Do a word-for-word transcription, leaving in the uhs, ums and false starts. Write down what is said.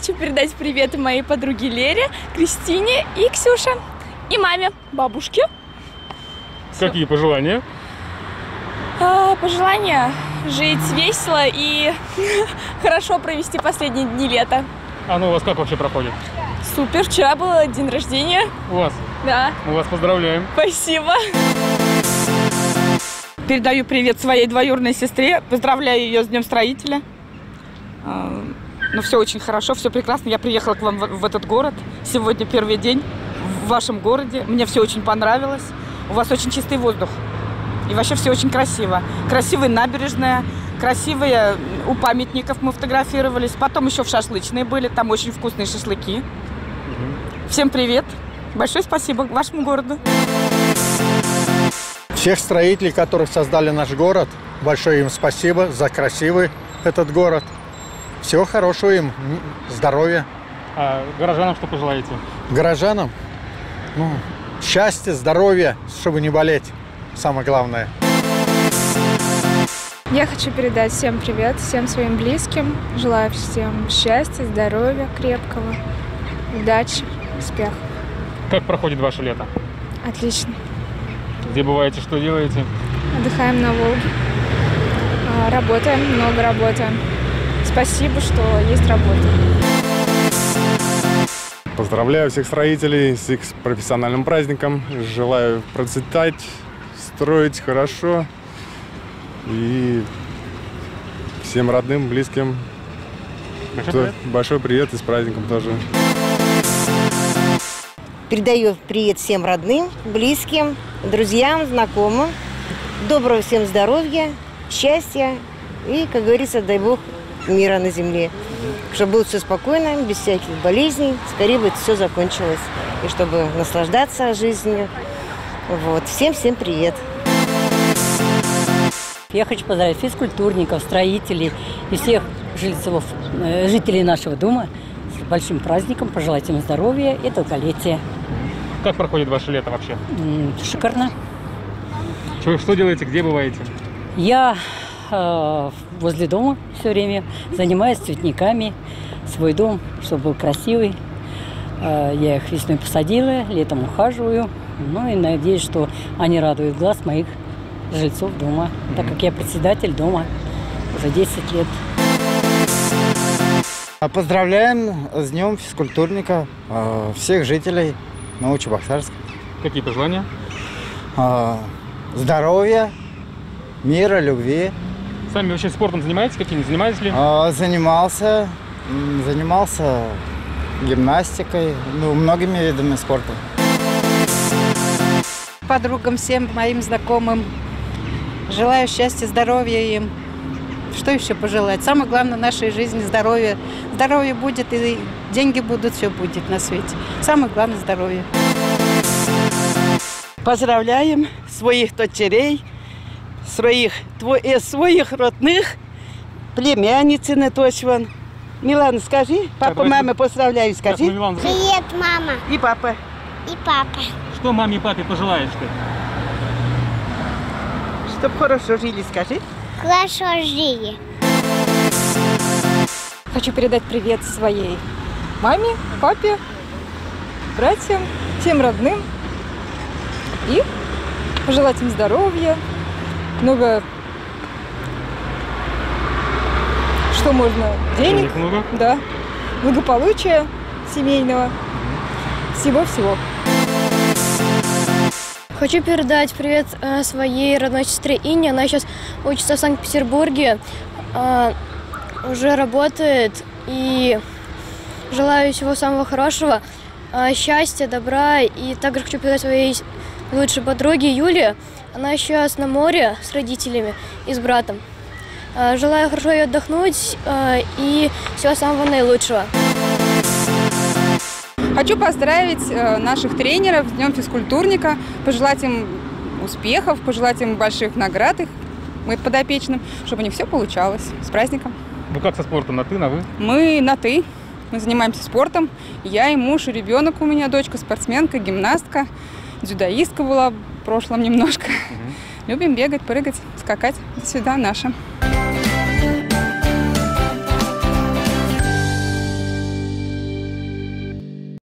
хочу передать привет моей подруге Лере, Кристине и Ксюше. И маме, бабушке. Какие пожелания? А, пожелания жить весело и хорошо провести последние дни лета. А ну у вас как вообще проходит? Супер, вчера был день рождения. У вас? Да. Мы вас поздравляем. Спасибо. Передаю привет своей двоюродной сестре. Поздравляю ее с Днем Строителя. Ну, все очень хорошо, все прекрасно. Я приехала к вам в этот город. Сегодня первый день в вашем городе. Мне все очень понравилось. У вас очень чистый воздух. И вообще все очень красиво. Красивая набережная, красивые у памятников мы фотографировались. Потом еще в шашлычные были, там очень вкусные шашлыки. Всем привет. Большое спасибо вашему городу. Всех строителей, которые создали наш город, большое им спасибо за красивый этот город. Всего хорошего им, здоровья. А горожанам что пожелаете? Горожанам? Ну, счастья, здоровья, чтобы не болеть. Самое главное. Я хочу передать всем привет, всем своим близким. Желаю всем счастья, здоровья крепкого, удачи, успеха. Как проходит ваше лето? Отлично. Где бываете, что делаете? Отдыхаем на Волге. Работаем, много работаем. Спасибо, что есть работа. Поздравляю всех строителей с их профессиональным праздником. Желаю процветать, строить хорошо. И всем родным, близким Большой то, привет. большой привет и с праздником тоже. Передаю привет всем родным, близким, друзьям, знакомым. Доброго всем здоровья, счастья и, как говорится, дай Бог, мира на земле. Чтобы было все спокойно, без всяких болезней, скорее бы это все закончилось. И чтобы наслаждаться жизнью. Вот. Всем-всем привет. Я хочу поздравить физкультурников, строителей и всех жильцов, жителей нашего дома с большим праздником, пожелать им здоровья и долголетия. Как проходит ваше лето вообще? Шикарно. Что, что делаете, где бываете? Я э, возле дома все время занимаюсь цветниками, свой дом, чтобы был красивый. Э, я их весной посадила, летом ухаживаю. Ну и надеюсь, что они радуют глаз моих жильцов дома, mm-hmm. так как я председатель дома уже десять лет. Поздравляем с Днем физкультурника всех жителей Новочебоксарска. Какие пожелания? Здоровья, мира, любви. Сами вообще спортом занимаетесь? Каким-нибудь занимаетесь ли? Занимался, занимался гимнастикой, ну, многими видами спорта. Подругам, всем моим знакомым желаю счастья, здоровья им. Что еще пожелать? Самое главное в нашей жизни – здоровье. Здоровье будет, и деньги будут, все будет на свете. Самое главное – здоровье. Поздравляем своих дочерей, своих, тво, своих родных, племянницы Наточван. Милана, скажи, папа, так, маме поздравляю, скажи. Милана, привет, мама. И папа. И папа. Что маме и папе пожелаешь ты? Чтоб хорошо жили, скажи. Хорошо жили. Хочу передать привет своей маме, папе, братьям, всем родным. И пожелать им здоровья, много, что можно, денег, денег много. Да, благополучия семейного, всего-всего. Хочу передать привет э, своей родной сестре Инне. Она сейчас учится в Санкт-Петербурге, э, уже работает. И желаю всего самого хорошего, э, счастья, добра. И также хочу передать своей лучшей подруге Юле. Она сейчас на море с родителями и с братом. Э, желаю хорошо ей отдохнуть э, и всего самого наилучшего. Хочу поздравить наших тренеров с Днем физкультурника, пожелать им успехов, пожелать им больших наград их, мы подопечным, чтобы у них все получалось. С праздником! Вы как со спортом, на ты, на вы? Мы на ты. Мы занимаемся спортом. Я и муж, и ребенок у меня, дочка спортсменка, гимнастка, дзюдоистка была в прошлом немножко. Угу. Любим бегать, прыгать, скакать. До свидания, наша.